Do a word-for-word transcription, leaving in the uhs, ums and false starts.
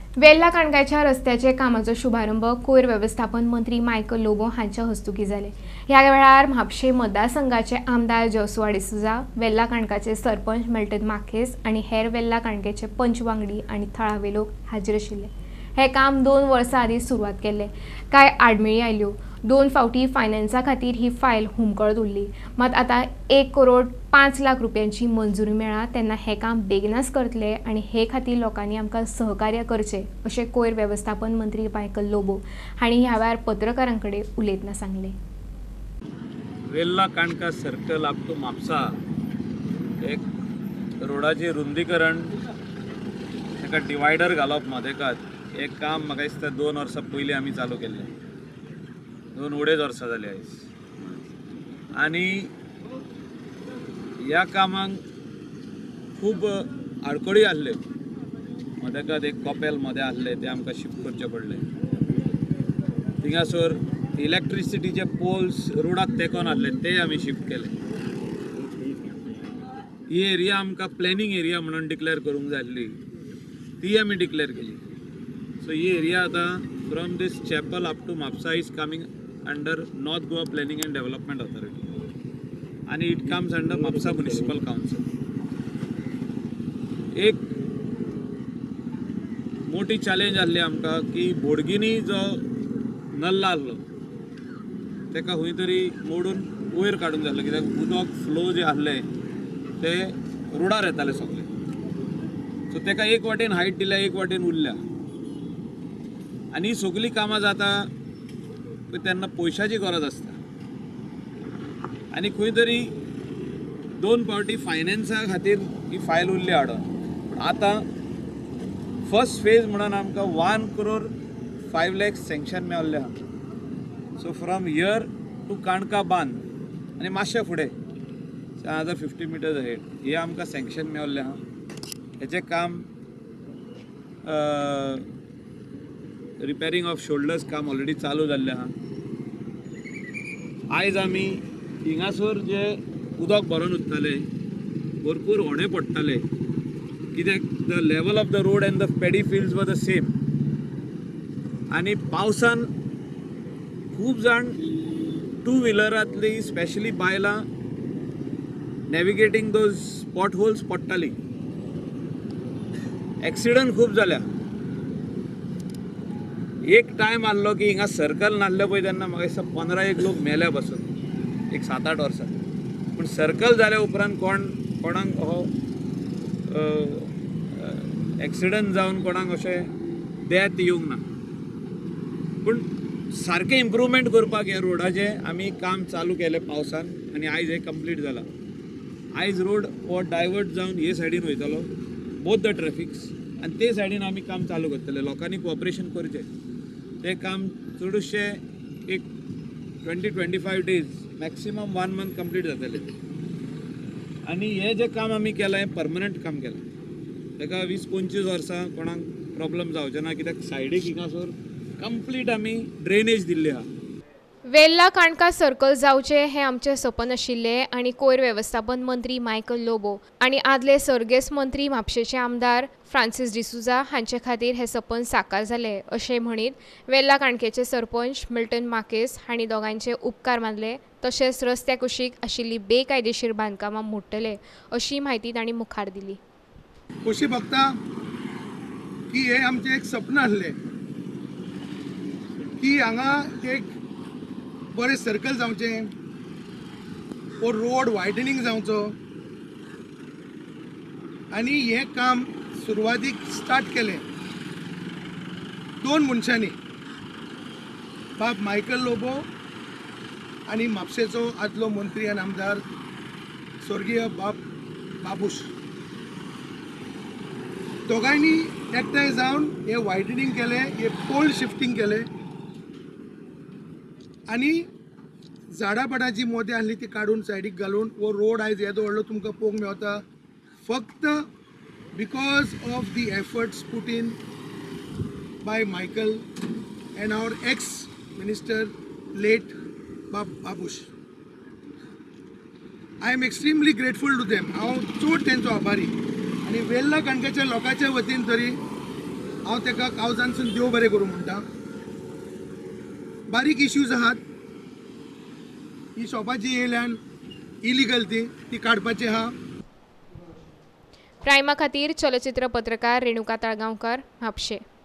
वेल्हा काणकाच्या रस्त्याचे कामाचो शुभारंभ कोयर व्यवस्थापन मंत्री मायकल लोबो हांच्या हस्तुकी जाले। ह्या वेळार म्हापशे मतदारसंघाचे आमदार जोसुआ डिसूजा, वेल्हा काणकाचे सरपंच मिल्टन मार्केस आणि हेर वेल्हा काणकेचे पंच वांगडी आणि थळावे लोक हाजीर आशिल्ले। हे काम दोन वर्सां आदी सुरवात केले। काय आडमेळी आयल्यो। दोन फावटी फायनान्सा खातीर ही फायल हुमकळत उरली, मात आता एक करोड पांच लाख रुपयांची मंजुरी मेळ्ळा तेन्ना हे काम बेगीनच करतले आणि हे खातीर लोकांनी आमकां सहकार्य करचे अशें कोयर व्यवस्थापन मंत्री मायकल लोबो हांणी ह्या वेळार पत्रकारांकडे उलयतना सांगले। Velha Canca circle up to Mapusa एक रोडाचे रुंदीकरण एका डिवायडर घालप मदेकात एक काम म्हाका दिसता दोन वर्सां पयलीं आमी चालू केल्लें, दोन उडेच वर्सां जाली आयज। आनी ह्या कामाक खूब आडखळी आसल्यो, मदेकात एक कॉपेल मदें आसलें तें आमकां शिफ्ट करचें पडलें। थिंगासोर इलेक्ट्रिसिटीचे पोल्स रोडाक तेकोन आसले ते आमी शिफ्ट केले। ही एरिया आमकां प्लॅनिंग एरिया म्हणून डिक्लेअर करूंक जाय आसली, ती आमी डिक्लेअर केली। सो ही एरिया आतां from this chapel up to Mapusa is coming under north Goa planning and development authority आणि it comes under Mapusa municipal council. एक मोठी चॅलेंज आसली आमकां की बोडगिनी जो नल्ला आसलो तेका खंय तरी मोडून वयर काडूंक जाय आसलो, कित्याक उदक फ्लो जे आसले ते रोडार येताले सगळे। सो तेका एक वाटेन हायट दिल्या, एक वाटेन उरल्या आनी ही सगळीं कामां जाता तेन्ना पयशांची गरज आसता आनी खंय तरी दोन फावटी फायनान्सा खातीर ही फायल उरली हाडून। पूण आतां फर्स्ट फेज म्हणून आमकां one crore five lakhs sanction मेळ्ळें आहा। So from here to Canca बांद आनी मातशें फुडें अनदर फिफ्टी मिटर्स अहेड हे आमकां सँक्शन मेळ्ळें आहा। हेचें काम रिपेरिंग ऑफ शोल्डर्स काम ऑलरेडी चालू जाल्लें आहा। आयज आमी हिंगासोर जे उदक भरून उरताले भरपूर होणे पडटाले, कित्याक the level of the road and the paddy fields वर द सेम। आनी पावसान खूब जाण टू व्हिलरांतली स्पेशली बायलां नॅविगेटींग दोज स्पॉट होल्स पडटालीं। एक्सिडंट खूब जाल्या। एक टायम आसलो की हिंगा सर्कल नासलें पळय तेन्ना म्हाका दिसता पंदरा एक लोक मेल्या पासून एक सात आठ वर्सां। पूण सर्कल जाल्या उपरांत कोण कोणाक हो एक्सिडंट जावन कोणाक अशें डेथ येवंक ना। पूण सारकें इम्प्रूवमेंट करपाक ह्या रोडाचें आमी काम चालू केलें पावसान आनी आयज हें कंप्लीट जालां। आयज रोड हो डायवर्ट जावन हे सायडीन वयतलो बोथ द ट्रॅफिक्स आनी ते सायडीन आमी काम चालू करतले। लोकांनी कोऑपरेशन करचें। तें काम चडशे एक twenty twenty five days maximum one month complete जातलें। आनी हें जें काम आमी केलां हें परमनंट काम केलां, तेका वीस पंचवीस वर्सां कोणाक प्रॉब्लम जावचें ना, कित्याक सायडीक हिंगासोर कंप्लीट आमी ड्रेनेज दिल्ली आहा। वेल्हा काणका सर्कल जावचे हे आमचे सपन आशिल्ले आणि कोयर व्यवस्थापन मंत्री मायकल लोबो आणि आदले सर्गेस मंत्री म्हापशेचे आमदार फ्रांसीस डिसूजा हांचे खातीर हे सपन साकार जाले अशें म्हणीत वेल्हा काणकेचे सरपंच मिल्टन मार्केस हांणी दोगांचे उपकार मानले, तशेंच रस्त्या कुशीक आशिल्ली बेकायदेशीर बांदकामां मोडटले अशी म्हायती तांणी मुखार दिली। कशी बघता की हे आमचें एक सपन आसलें की हांगा एक बरें सर्कल जावचें, वो रोड वायडनिंग जावचो आनी हें काम सुरवातीक स्टार्ट केलें दोन मनशांनी, बाब मायकल लोबो आनी म्हापशेचो आदलो मंत्री आनी आमदार स्वर्गीय बाब बाबूश। दोगांयनी एकठांय जावन हें वायडनिंग केलें, हें पोल शिफ्टिंग केलें आनी झाडां पाडाची मोदें आसली ती काडून सायडीक घालून वो रोड आयज येदो व्हडलो तुमकां पळोवंक मेवता फक्त because of the efforts put in by Michael and our ex minister late Bab Babush. I am extremely grateful to them. हांव चड तेंचो आभारी आनी वेल्हा काणकेच्या लोकांच्या वतीन तरी हांव ताका कावजानसून देव बरें करूं म्हणटा. बारीक इश्यूज आहात, ही शॉपां जी येयल्यान इलिगल ती ती काडपाची आहा. प्रायमा खातीर चलचित्र पत्रकार रेणुका तळगांवकर म्हापशें.